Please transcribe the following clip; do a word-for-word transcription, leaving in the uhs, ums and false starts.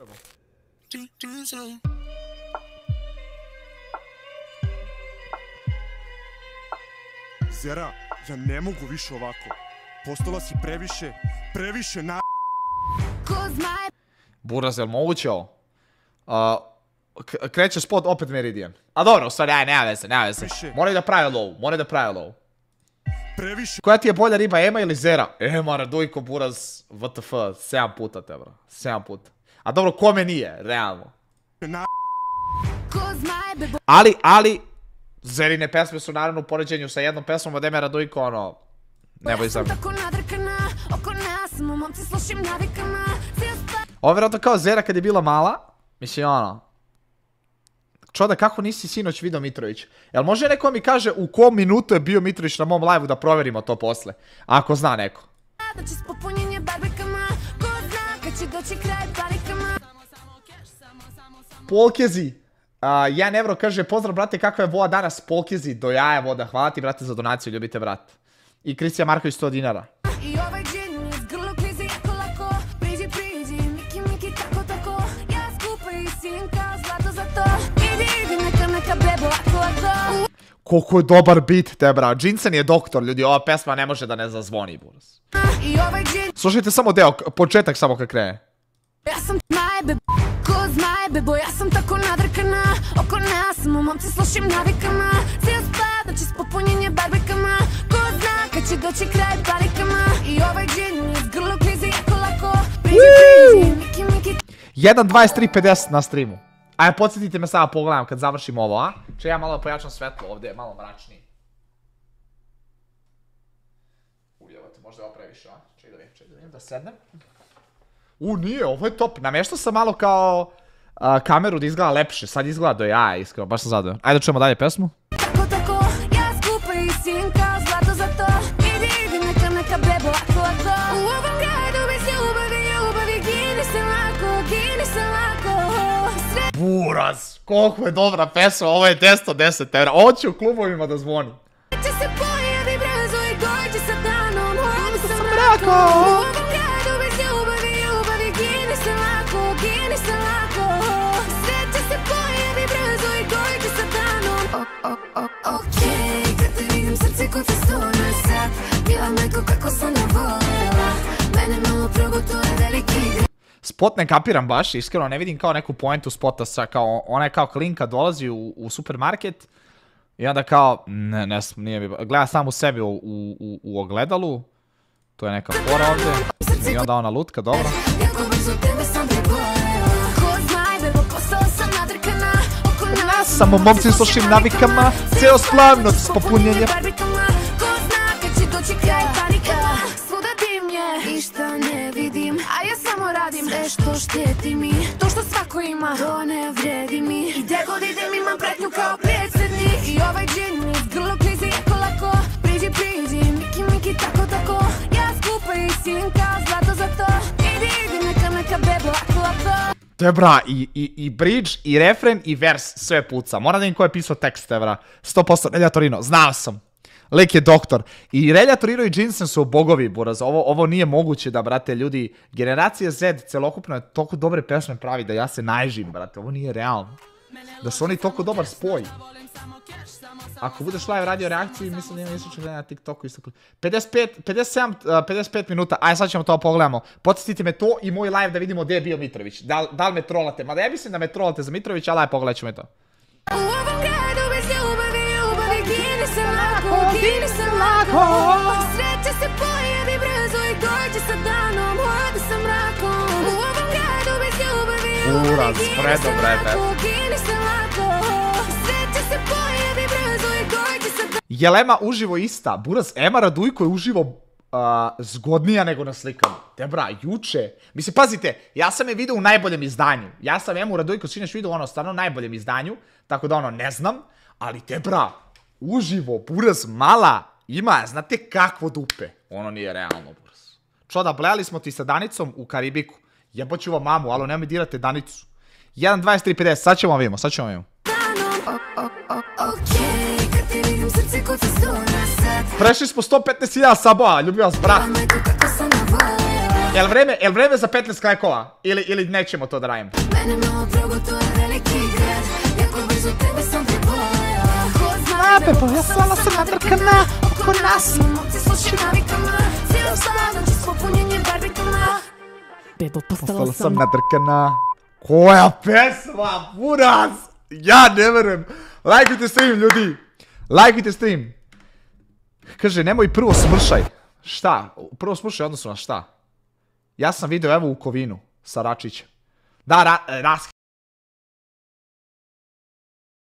Zera, ja ne mogu više ovako. Postala si previše, previše na... Buraz, jel moguće ovo? Kreće spot, opet Meridian. A dobro, u stvari, aj, nema veze, nema veze. Moraju da pravi low, moraju da pravi low. Koja ti je bolja riba, Ema ili Zera? Ema, Radujko, Buraz, W T F, sedam puta te, bro. sedam puta. A dobro, kome nije, realno. Ali, ali, Zerine pesme su naravno u poređenju sa jednom pesmom od Eme Radujko, ono, nebo iz zemlje. Ovo je vjerojatno kao Zera kad je bila mala, mislim, ono, čoda, kako nisi sinoć vidio Mitrović? Jel može neko mi kaže u kom minutu je bio Mitrović na mom live-u da proverimo to posle? Ako zna neko. Polkezi. jedan evro kaže, pozdrav brate, kakva je voda danas? Polkezi, do jaja voda. Hvala ti brate za donaciju, ljubite brat. I Kristijan Marković sto dinara. Koliko je dobar beat te bra. Jinsen je doktor, ljudi, ova pesma ne može da ne zazvoni, Buraz. Slušajte samo deo, početak samo kad krene. Ja sam najbe, ko znaje bebo, ja sam tako nadrkana. Oko nas smo momci s lošim navikama. Cijel spad, noći s popunjenje barbekama. Ko zna kad će doći kraj panikama. I ovaj džin iz grlo klizi jako lako. Priđi, priđi, miki, miki. jedan dvadeset tri pedeset na streamu. Ajde, podsjetite me sada, pogledam kad završim ovo, a? Če ja malo pojačam svetlo, ovdje je malo mračniji. Ujevate, možda je ovo previše, a? Čekaj da vidim, čekaj da vidim, da sednem. U, nije, ovo je top. Namještao sam malo kao kameru da izgleda lepše, sad izgleda do jaja, iskreno, baš sam zadovoljan. Ajde da čujemo dalje pesmu. Tako, tako, ja skupa i sinka, zlato za to. Idi, idi, neka, neka bebo, lako, lako. U ovom gradu bez ljubavi, ljubavi, gini se lako, gini se lako. Buraz, koliko je dobra pesma, ovo je deset od deset evra, ovo će u klubovima da zvoni. Će se pojavi brzo i dođe sa danom, ovo sam rekao. U ovom gradu bez ljubavi, ljubavi, gini se lako, gini se lako. Sve će se pojavi brzo i dođe sa danom. Okej, kad te vidim srce ko te stone sad, bila neko kako sam ga voljela, mene malo progotuje veliki. Spot ne kapiram baš, iskreno ne vidim kao neku pointu spota sa, kao, ona je kao klinka dolazi u, u supermarket i onda kao, ne, ne, nije mi, gleda sam u sebi u, u, u ogledalu, to je neka fora ovdje, i onda ona lutka, dobro. Nas samo momci s lošim navikama, ceo splavno s popunjenjem. Ništa ne vidim, a ja samo radim sve što šteti mi. To što svako ima, to ne vredi mi. I gdje god idem imam pretnju kao predsjednik. I ovaj džin iz grlo klizi jako lako. Priđi, priđi, miki, miki, tako, tako. Ja skupa i sinka, zlato za to. Idi, idi, neka, neka bebo, lako, lako. Te bra, i, i, i bridge, i refren, i vers, sve puca. Moram da im ko je pisao tekst, te bra. sto posto Relja Torino, znao sam. Lik je doktor. I Relja Torino i Jinsen su bogovi, Buraz. Ovo, ovo nije moguće da, brate, ljudi... Generacija Z celokupno je toliko dobre pesme pravi da ja se najžim, brate. Ovo nije realno. Da su oni toliko dobar spoj. Ako budeš live radio reakciju, mislim da ima isto će gledati na TikToku isto. pedeset pet, pedeset sedam, pedeset pet minuta. Ajde, sad ćemo to pogledamo. Podsjetite me to i moj live da vidimo gdje je bio Mitrović. Da, da li me trolate? Mada ja mislim da me trolate za Mitrović, ali aj, pogledat ćemo i to. U ovom gradu bez ljubavi, ljubavi, gini se lako, gini se lako. Sreća se pojavi brzo i dođe sa danom, ode sa mrakom. U ovom gradu bez ljubavi, ljubavi, gini se lako, gini se lako. Sreća se pojavi brzo i dođe sa danom. Jel Ema uživo ista? Buraz, Ema Radujko je uživo zgodnija nego na slikama. Te bra, juče. Mislim, pazite, ja sam je vidio u najboljem izdanju. Ja sam Emu Radujko sinoć vidio ono stvarno najboljem izdanju, tako da ono ne znam, ali te bra, uživo, Buraz, mala, ima, znate kakvo dupe. Ono nije realno, Buraz. Čoda, blejali smo ti sa Danicom u Karibiku. Jeboću vam mamu, alo, nemoj dirate Danicu. jedan dvadeset tri pedeset, sad ćemo vam vidimo, sad ćemo vam vidimo. Prešli smo sto petnaest hiljada sabova, ljubim vas, brat. Jel vreme, jel vreme za petnaest klekova? Ili, ili nećemo to da rajem? Mene malo drogo, to je veliki grad. Jako blizu tebe sam priboja. Ko zna, bebo, ja stvarno sam nadrkana. Oko nas momci sluši navikama. Cijelo sada ću s popunjenjem barbikama. Bebo, postala sam nadrkana. Koja pesma, buraz! Ja ne verujem. Lajkujte stream, ljudi. Lajkujte stream. Kaže, nemoj prvo smršaj. Šta? Prvo smršaj odnosno na šta? Ja sam video evo u Kovinu sa Račićem. Da, ra, ras